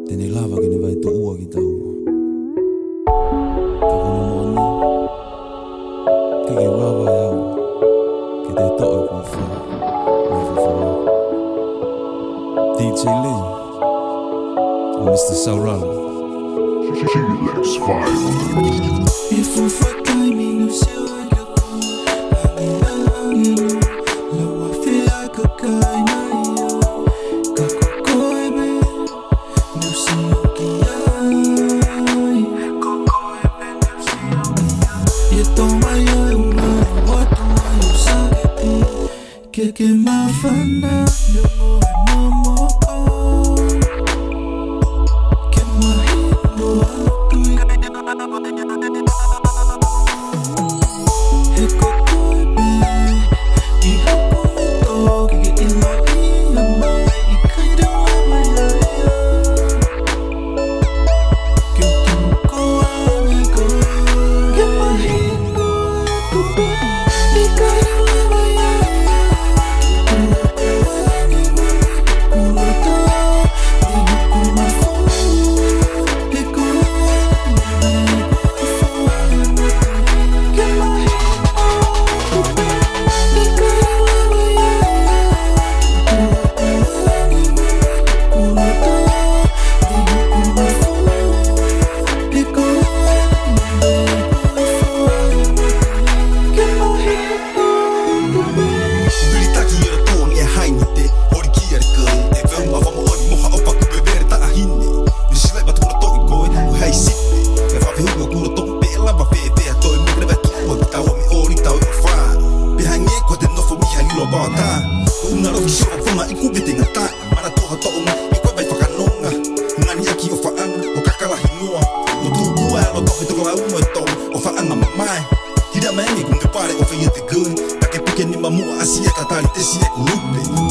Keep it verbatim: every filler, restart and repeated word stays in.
Tēnei lava ki ni vai tu ua ki tau. Ka kono moni, ke ke wawa e au, ke te toa ku wha, me whawhawa. D J Lee, and Mister Saurala. Helix five. If I'm fucking me, you see what you go. I mean, I feel like a guy now. Kako ebe, you see okay. Kako ebe, you see okay. You don't mind you know what do you say? Keke mafana, you know I'm more. Tidak mengi kung kepare o fiyete gun. Take puken ni mamu asia katali te siek lupe.